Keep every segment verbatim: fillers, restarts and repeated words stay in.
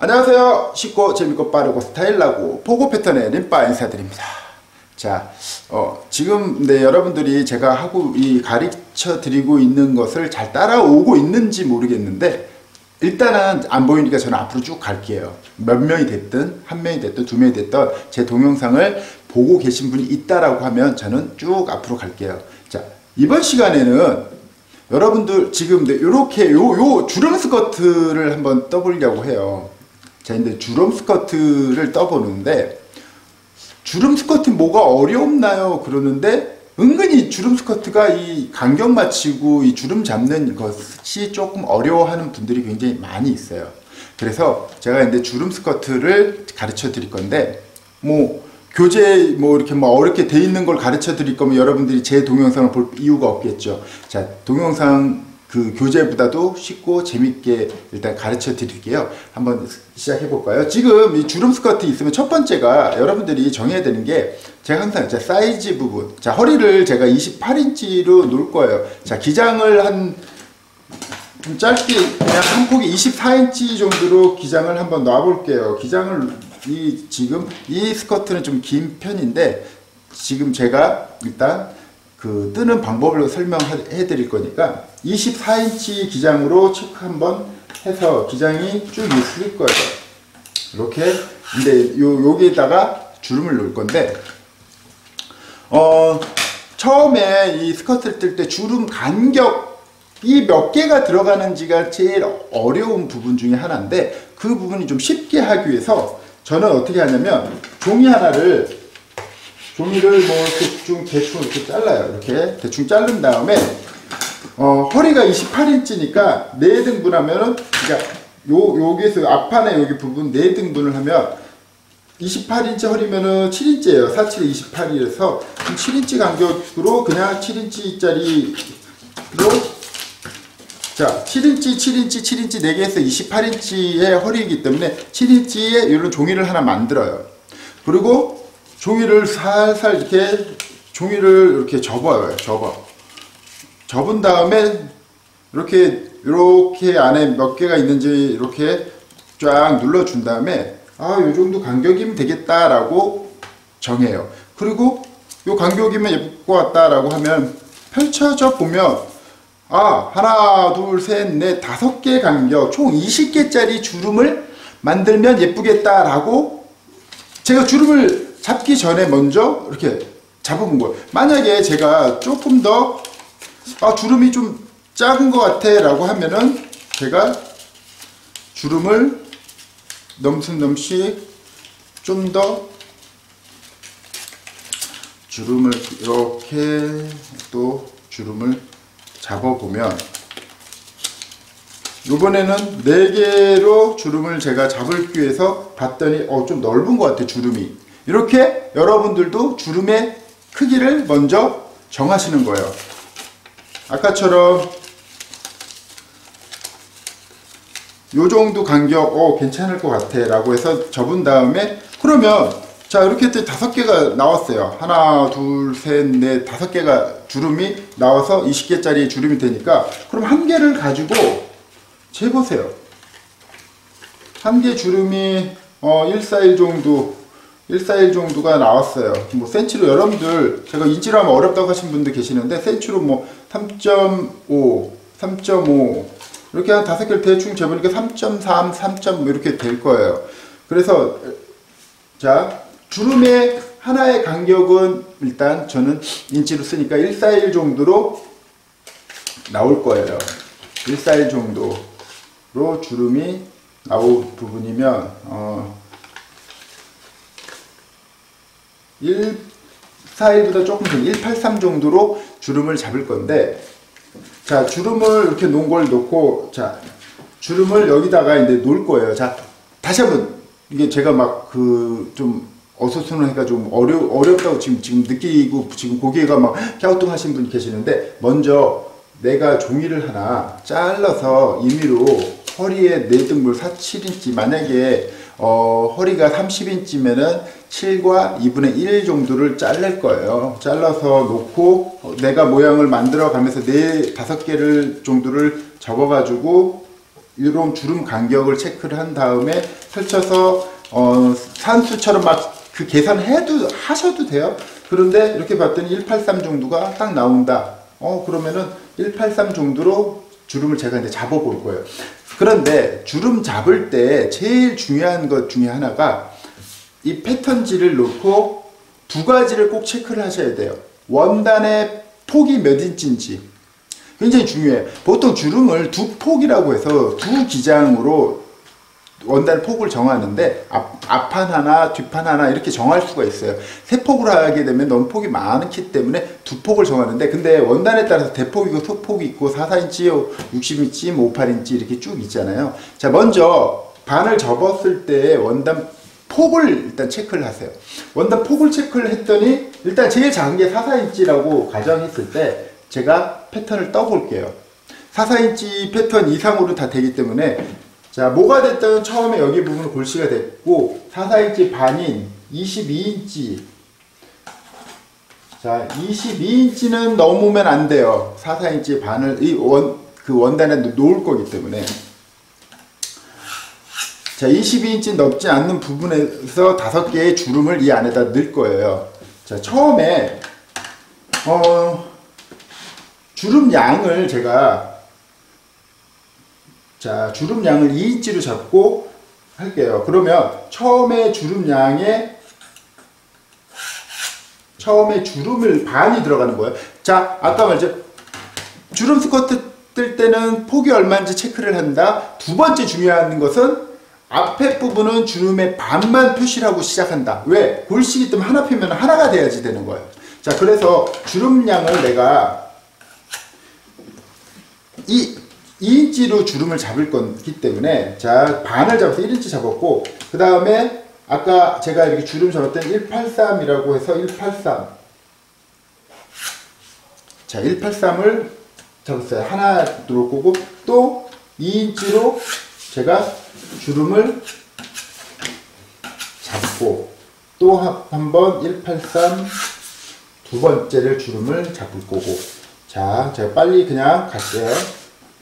안녕하세요. 쉽고 재밌고 빠르고 스타일나고 포고 패턴의 림바 인사드립니다. 자, 어, 지금 네, 여러분들이 제가 하고 이 가르쳐 드리고 있는 것을 잘 따라오고 있는지 모르겠는데 일단은 안 보이니까 저는 앞으로 쭉 갈게요. 몇 명이 됐든 한 명이 됐든 두 명이 됐든 제 동영상을 보고 계신 분이 있다라고 하면 저는 쭉 앞으로 갈게요. 자, 이번 시간에는 여러분들 지금 이렇게 요, 요 주름 스커트를 한번 떠보려고 해요. 자, 근데 주름 스커트를 떠보는데 주름 스커트 뭐가 어렵나요? 그러는데 은근히 주름 스커트가 이 간격 맞추고 이 주름 잡는 것이 조금 어려워하는 분들이 굉장히 많이 있어요. 그래서 제가 이제 주름 스커트를 가르쳐 드릴 건데 뭐 교재 뭐 이렇게 뭐 어렵게 돼 있는 걸 가르쳐 드릴 거면 여러분들이 제 동영상을 볼 이유가 없겠죠. 자, 동영상 그 교재보다도 쉽고 재밌게 일단 가르쳐 드릴게요. 한번 시작해 볼까요? 지금 이 주름 스커트 있으면 첫 번째가 여러분들이 정해야 되는 게 제가 항상 자, 사이즈 부분. 자, 허리를 제가 이십팔 인치로 놓을 거예요. 자, 기장을 한 좀 짧게 그냥 한 폭이 이십사 인치 정도로 기장을 한번 놔 볼게요. 기장을 이 지금 이 스커트는 좀 긴 편인데 지금 제가 일단 그 뜨는 방법을 설명해 드릴 거니까 이십사 인치 기장으로 체크 한번 해서 기장이 쭉 있을 거예요. 이렇게. 근데 요 여기에다가 주름을 놓을 건데 어 처음에 이 스커트를 뜰 때 주름 간격이 몇 개가 들어가는지가 제일 어려운 부분 중에 하나인데 그 부분이 좀 쉽게 하기 위해서 저는 어떻게 하냐면 종이 하나를 종이를 뭐 이렇게 좀 대충 이렇게 잘라요. 이렇게 대충 자른 다음에 어, 허리가 이십팔 인치니까 네 등분 하면은 그러니까 요 여기에서 앞판에 여기 부분 네 등분을 하면 이십팔 인치 허리면은 칠 인치예요. 사십칠 이십팔이라서 칠 인치 간격으로 그냥 칠 인치짜리로 자, 칠 인치, 칠 인치, 칠 인치 네 개에서 이십팔 인치의 허리이기 때문에 칠 인치에 이런 종이를 하나 만들어요. 그리고 종이를 살살 이렇게 종이를 이렇게 접어요. 접어. 접은 다음에 이렇게 이렇게 안에 몇 개가 있는지 이렇게 쫙 눌러준 다음에 아, 요 정도 간격이면 되겠다라고 정해요. 그리고 요 간격이면 예쁠 것 같다라고 하면 펼쳐져 보면 아, 하나, 둘, 셋, 넷, 다섯 개 간격, 총 이십 개짜리 주름을 만들면 예쁘겠다라고 제가 주름을 잡기 전에 먼저 이렇게 잡아본 거예요. 만약에 제가 조금 더 아, 주름이 좀 작은 것 같아 라고 하면은 제가 주름을 넘신넘씩 좀 더 주름을 이렇게 또 주름을 잡아보면 이번에는 네 개로 주름을 제가 잡기 위해서 봤더니 어, 좀 넓은 것 같아요. 주름이. 이렇게 여러분들도 주름의 크기를 먼저 정하시는 거예요. 아까처럼 요 정도 간격 어, 괜찮을 것 같아 라고 해서 접은 다음에 그러면 자, 이렇게 다섯 개가 나왔어요. 하나, 둘, 셋, 넷, 다섯 개가 주름이 나와서 이십 개짜리 주름이 되니까 그럼 한 개를 가지고 재보세요. 한 개 주름이 어, 일사일 정도 일사일 정도가 나왔어요. 뭐 센치로 여러분들 제가 인치로 하면 어렵다고 하신 분들 계시는데 센치로 뭐 삼 점 오, 삼 점 오 이렇게 한 다섯 개를 대충 재보니까 삼 점 삼, 삼 점 이렇게 될 거예요. 그래서 자, 주름의 하나의 간격은 일단 저는 인치로 쓰니까 일사일 정도로 나올 거예요. 일사일 정도로 주름이 나올 부분이면 어, 일사일보다 조금 더 일팔삼 정도로 주름을 잡을 건데 자, 주름을 이렇게 놓은 걸 놓고 자, 주름을 여기다가 이제 놓을 거예요. 자, 다시 한번 이게 제가 막 그 좀 어수선해가 좀 어려 어렵다고 지금 지금 느끼고 지금 고개가 막 갸우뚱하신 분이 계시는데 먼저 내가 종이를 하나 잘라서 임의로 허리에 네 등분 사십칠 인치 만약에 어, 허리가 삼십 인치면은 칠과 이분의 일 정도를 자를 거예요. 잘라서 놓고 내가 모양을 만들어 가면서 네 다섯 개를 정도를 접어 가지고 이런 주름 간격을 체크를 한 다음에 펼쳐서 어, 산수처럼 막 그 계산해도 하셔도 돼요. 그런데 이렇게 봤더니 일팔삼 정도가 딱 나온다. 어 그러면은 일팔삼 정도로 주름을 제가 이제 잡아 볼 거예요. 그런데 주름 잡을 때 제일 중요한 것 중에 하나가 이 패턴지를 놓고 두 가지를 꼭 체크를 하셔야 돼요. 원단의 폭이 몇 인치인지 굉장히 중요해요. 보통 주름을 두 폭이라고 해서 두 기장으로 원단 폭을 정하는데 앞, 앞판 하나 뒷판 하나 이렇게 정할 수가 있어요. 세 폭으로 하게 되면 너무 폭이 많기 때문에 두 폭을 정하는데, 근데 원단에 따라서 대폭이고 소폭이 있고 사십사 인치, 육십 인치, 오십팔 인치 이렇게 쭉 있잖아요. 자, 먼저 반을 접었을 때 원단 폭을 일단 체크를 하세요. 원단 폭을 체크를 했더니 일단 제일 작은 게 사십사 인치라고 가정했을 때 제가 패턴을 떠 볼게요. 사십사 인치 패턴 이상으로 다 되기 때문에, 자, 뭐가 됐든 처음에 여기 부분은 골씨가 됐고 사십사 인치 반인 이십이 인치, 자 이십이 인치는 넘으면 안 돼요. 사십사 인치 반을 이 원, 그 원단에 놓을 거기 때문에. 자, 이십이 인치 넘지 않는 부분에서 다섯 개의 주름을 이 안에다 넣을 거예요. 자, 처음에 어 주름 양을 제가 자, 주름 양을 이 인치로 잡고 할게요. 그러면 처음에 주름 양에 처음에 주름을 반이 들어가는 거예요. 자, 아까 말했죠. 주름 스커트 뜰 때는 폭이 얼마인지 체크를 한다. 두 번째 중요한 것은 앞에 부분은 주름의 반만 표시를 하고 시작한다. 왜? 골식이 뜨면 하나 펴면 하나가 돼야지 되는 거예요. 자, 그래서 주름 양을 내가 이 이 인치로 주름을 잡을 거기 때문에, 자, 반을 잡아서 일 인치 잡았고, 그 다음에 아까 제가 이렇게 주름 잡았던 일팔삼이라고 해서 일팔삼, 자, 일팔삼을 잡았어요. 하나 들어올 거고, 또 이 인치로 제가 주름을 잡고, 또 한 번 일팔삼 두 번째를 주름을 잡을 거고. 자, 제가 빨리 그냥 갈게요.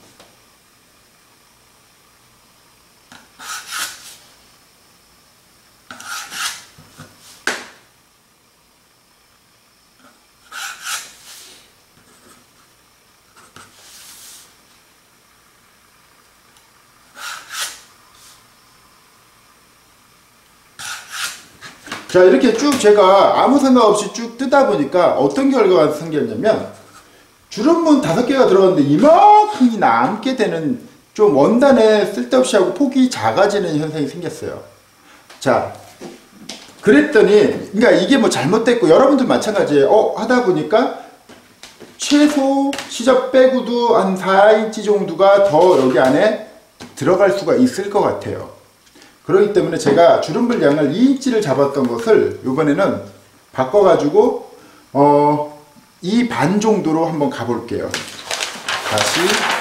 자, 이렇게 쭉 제가 아무 생각 없이 쭉 뜨다 보니까 어떤 결과가 생겼냐면, 주름문 다섯 개가 들어갔는데 이만큼이 남게 되는, 좀 원단에 쓸데없이 하고 폭이 작아지는 현상이 생겼어요. 자, 그랬더니, 그러니까 이게 뭐 잘못됐고, 여러분들 마찬가지예요. 어, 하다 보니까 최소 시접 빼고도 한 사 인치 정도가 더 여기 안에 들어갈 수가 있을 것 같아요. 그렇기 때문에 제가 주름 분량을 이 인치를 잡았던 것을 이번에는 바꿔가지고 어, 이 반 정도로 한번 가볼게요. 다시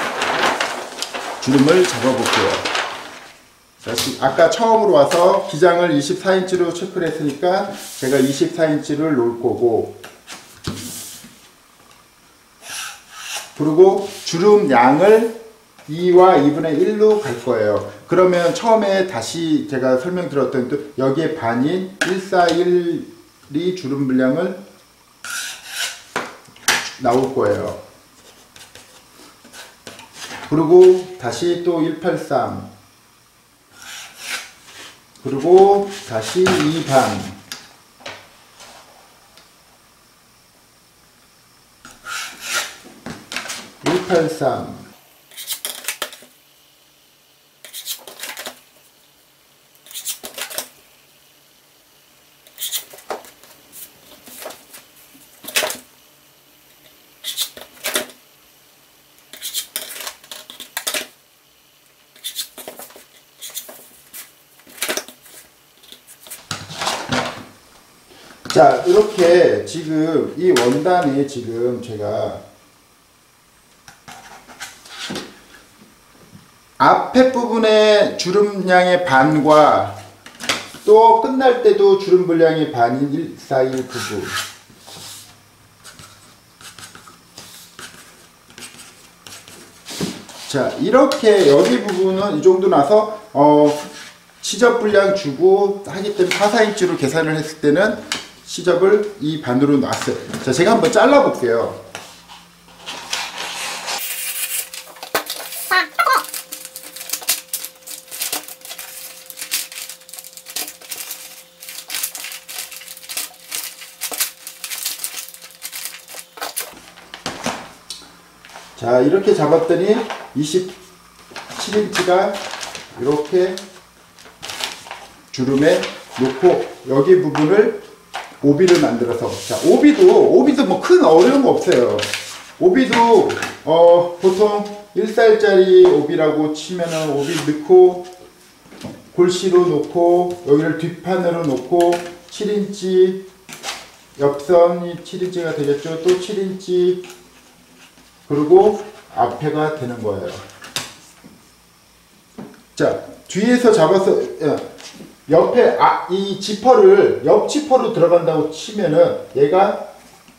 주름을 잡아볼게요. 다시 아까 처음으로 와서 기장을 이십사 인치로 체크를 했으니까 제가 이십사 인치를 놓을 거고, 그리고 주름 양을 이와 이분의 일로 갈 거예요. 그러면 처음에 다시 제가 설명드렸던 또 여기에 반인 일사일이 주름 분량을 나올 거예요. 그리고 다시 또 일팔삼, 그리고 다시 이 반, 일팔삼, 자, 이렇게 지금 이 원단에 지금 제가 앞에 부분의 주름량의 반과 또 끝날 때도 주름 분량의 반인 일사일구구, 자, 이렇게 여기 부분은 이 정도 나서 어, 시접 분량 주고 하기 때문에 사, 사 인치로 계산을 했을 때는 시접을 이 반으로 놨어요. 자, 제가 한번 잘라 볼게요. 자, 이렇게 잡았더니 이십칠 인치가 이렇게 주름에 놓고 여기 부분을 오비를 만들어서, 자, 오비도 오비도 뭐 큰 어려운 거 없어요. 오비도 어 보통 일 살짜리 오비라고 치면은 오비 넣고 골시로 놓고 여기를 뒷판으로 놓고 칠 인치 옆선이 칠 인치가 되겠죠. 또 칠 인치 그리고 앞에가 되는 거예요. 자, 뒤에서 잡아서 옆에 아, 이 지퍼를 옆 지퍼로 들어간다고 치면은 얘가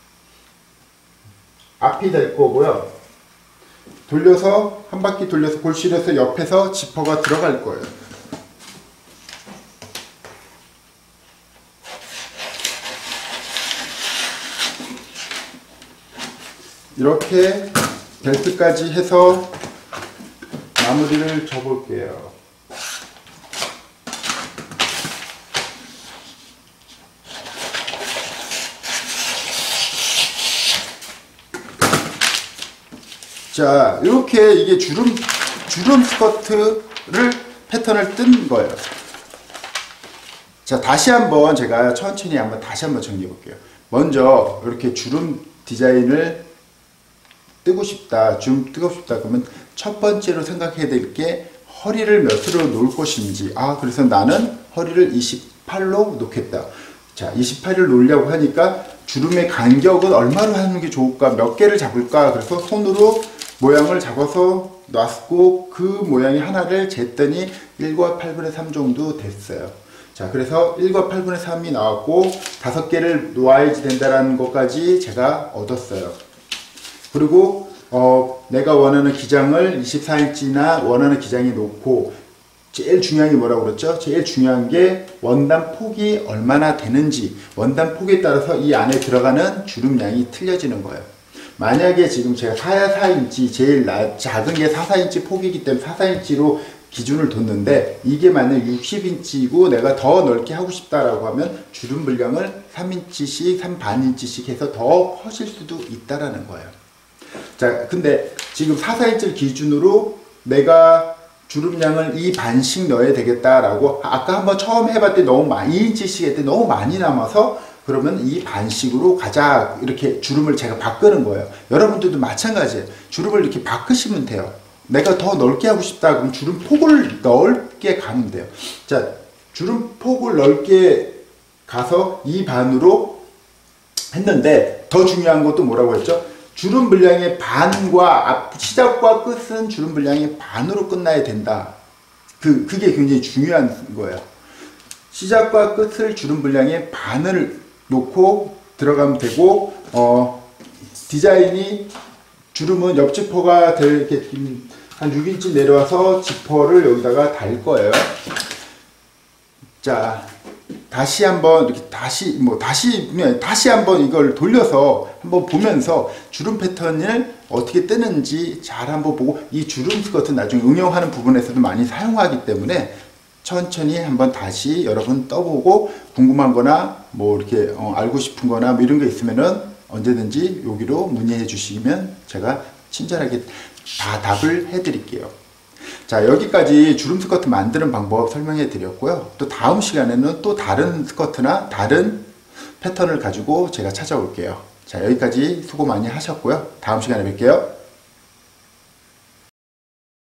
앞이 될 거고요. 돌려서 한 바퀴 돌려서 골실에서 옆에서 지퍼가 들어갈 거예요. 이렇게 벨트까지 해서 마무리를 줘볼게요. 자, 이렇게 이게 주름 주름 스커트를 패턴을 뜬 거예요. 자, 다시 한번 제가 천천히 한번 다시 한번 정리해 볼게요. 먼저 이렇게 주름 디자인을 뜨고 싶다, 주름 뜨고 싶다 그러면 첫 번째로 생각해야 될 게 허리를 몇으로 놓을 것인지. 아, 그래서 나는 허리를 이십팔로 놓겠다. 자, 이십팔을 놓으려고 하니까 주름의 간격은 얼마로 하는 게 좋을까, 몇 개를 잡을까. 그래서 손으로 모양을 잡아서 놨고 그 모양이 하나를 쟀더니 일과 팔분의 삼 정도 됐어요. 자, 그래서 일과 팔분의 삼이 나왔고 다섯 개를 놓아야지 된다는 것까지 제가 얻었어요. 그리고 어, 내가 원하는 기장을 이십사 인치나 원하는 기장에 놓고 제일 중요한 게 뭐라고 그랬죠? 제일 중요한 게 원단 폭이 얼마나 되는지, 원단 폭에 따라서 이 안에 들어가는 주름량이 틀려지는 거예요. 만약에 지금 제가 사, 사 인치 제일 나, 작은 게 사, 사 인치 폭이기 때문에 사, 사 인치로 기준을 뒀는데 이게 만약 육십 인치이고 내가 더 넓게 하고 싶다라고 하면 주름 분량을 삼 인치씩, 삼 반 인치씩 해서 더 커질 수도 있다라는 거예요. 자, 근데 지금 사, 사 인치를 기준으로 내가 주름량을 이 반씩 넣어야 되겠다라고 아까 한번 처음 해봤을 때 너무 많이 이 인치씩 했을 때 너무 많이 남아서 그러면 이 반씩으로 가자, 이렇게 주름을 제가 바꾸는 거예요. 여러분들도 마찬가지예요. 주름을 이렇게 바꾸시면 돼요. 내가 더 넓게 하고 싶다 그럼 주름 폭을 넓게 가면 돼요. 자, 주름 폭을 넓게 가서 이 반으로 했는데 더 중요한 것도 뭐라고 했죠? 주름 분량의 반과 앞, 시작과 끝은 주름 분량의 반으로 끝나야 된다. 그, 그게 굉장히 중요한 거예요. 시작과 끝을 주름 분량의 반을 놓고 들어가면 되고, 어, 디자인이 주름은 옆 지퍼가 될, 이렇게 한 육 인치 내려와서 지퍼를 여기다가 달 거예요. 자, 다시 한번 이렇게 다시 뭐 다시 다시 한번 이걸 돌려서 한번 보면서 주름 패턴을 어떻게 뜨는지 잘 한번 보고, 이 주름 스커트 나중에 응용하는 부분에서도 많이 사용하기 때문에 천천히 한번 다시 여러분 떠보고 궁금한 거나 뭐 이렇게 어, 알고 싶은 거나 뭐 이런 게 있으면은 언제든지 여기로 문의해 주시면 제가 친절하게 다 답을 해 드릴게요. 자, 여기까지 주름 스커트 만드는 방법 설명해 드렸고요. 또 다음 시간에는 또 다른 스커트나 다른 패턴을 가지고 제가 찾아올게요. 자, 여기까지 수고 많이 하셨고요. 다음 시간에 뵐게요.